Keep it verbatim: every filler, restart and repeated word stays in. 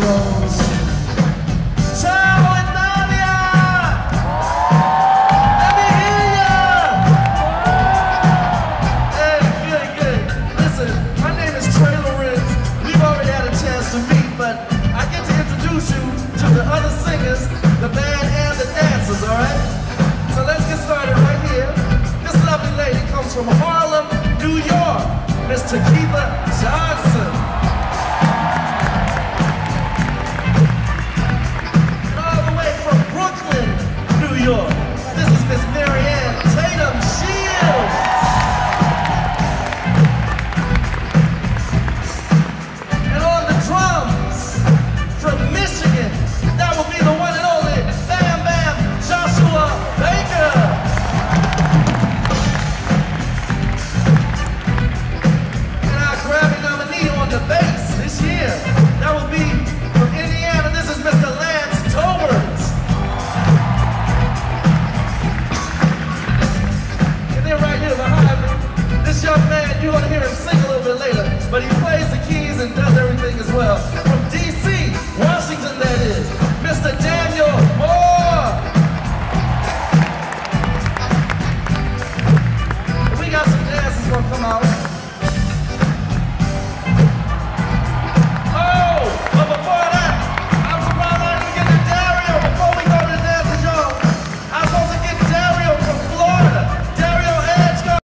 goes. Ciao Italia! Let me hear ya! Hey, good, good. Listen, my name is Trey Lorenz. We've already had a chance to meet, but I get to introduce you to the other singers, the band and the dancers, alright? So let's get started right here. This lovely lady comes from Harlem, New York, Miss Takitha Johnson.